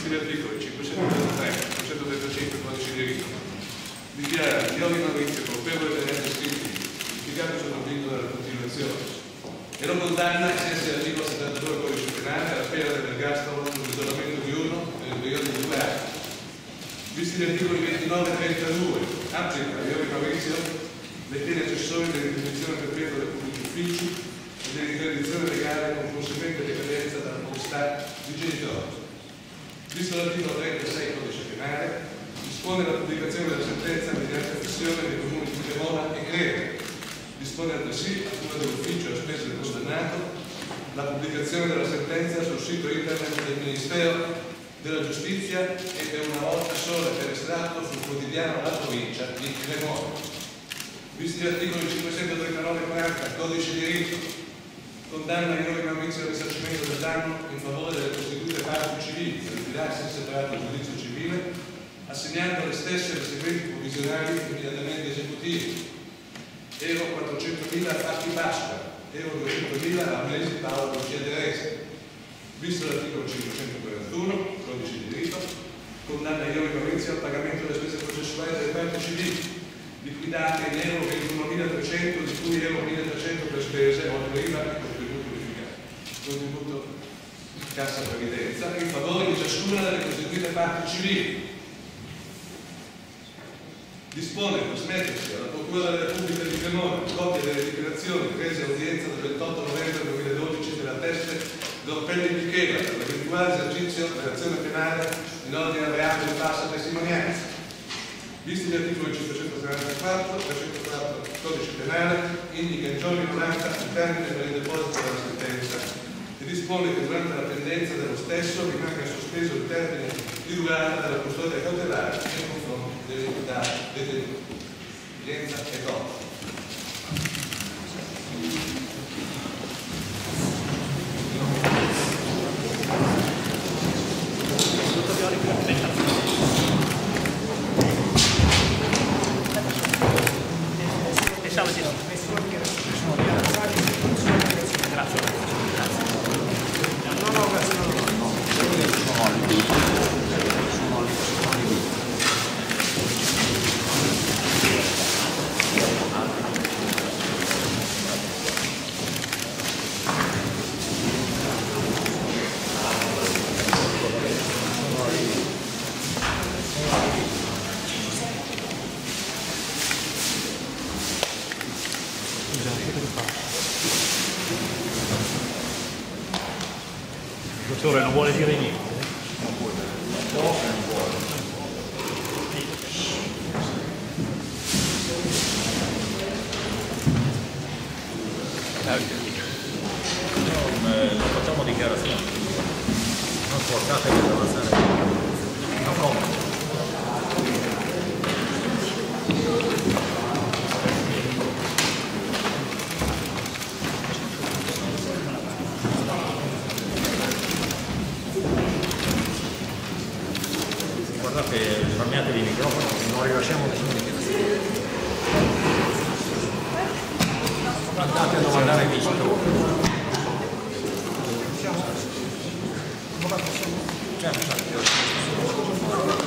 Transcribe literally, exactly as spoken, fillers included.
visti gli articoli cinquecentotrentatré e cinquecentotrentacinque codice di rito, dichiara Ioli Maurizio colpevole degli atti scritti, impiegato sotto vinto della continuazione, e lo condanna ai sensi dell'articolo settantadue del codice penale alla pena dell'ergastolo sull'isolamento di uno nel periodo di due anni. Visti gli articoli ventinove e trentadue, applica a Ioli Maurizio le pene accessorie dell'interdizione perpetua dei pubblici uffici e dell'interdizione legale con conseguente decadenza dalla potestà di genitore. Visto l'articolo trentasei codice penale, dispone la pubblicazione della sentenza mediante fissione dei comuni di Cremona e Crema. Dispone altresì, a cura dell'ufficio e a spese del condannato, la pubblicazione della sentenza sul sito internet del Ministero della Giustizia e per una volta sola per estratto sul quotidiano La Provincia di Cremona. Visti gli articoli cinquecentotrentanove e quaranta, codice di rito, condanna Ioli Maurizio al risarcimento del danno in favore delle costituite parti civili per rifidarsi in separato giudizio civile, assegnando alle stesse le seguenti provvisionali immediatamente esecutivi. Euro quattrocentomila a Fatti Pasqua, euro duecentomila a Mesi Paolo Lucia Teresa. Visto l'articolo cinquecentoquarantuno, codice di rito, condanna Ioli Maurizio al pagamento delle spese processuali delle parti civili, liquidate in euro ventunomilatrecento, di cui euro milletrecento per spese, oltre I V A e contributo unificato, contributo di cassa previdenza, in favore di ciascuna delle costituite parti civili. Dispone per smettersi alla Procura della Repubblica di Cremona copia delle dichiarazioni prese a udienza del ventotto novembre duemiladodici della teste d'Orpelli Michela per l'eventuale esercizio dell'azione penale in ordine al reato di falsa testimonianza. Visti gli articoli cinquecentoquarantaquattro e trecentoquattro codice penale, indica in giorni novanta il termine per il deposito della sentenza e dispone che durante la pendenza dello stesso rimanga sospeso il termine di durata della custodia cautelare nei confronti dell'imputato detenuto. Udienza e dopo. Dottore, non vuole dire niente? Non vuole. Non vuole. Non, eh, non facciamo dichiarazioni. Non portate per avanzare. No comment. Guardate, risparmiatevi i microfoni, non rilasciamo nessuna dichiarazione. Andate a domandare visto. Certo, certo.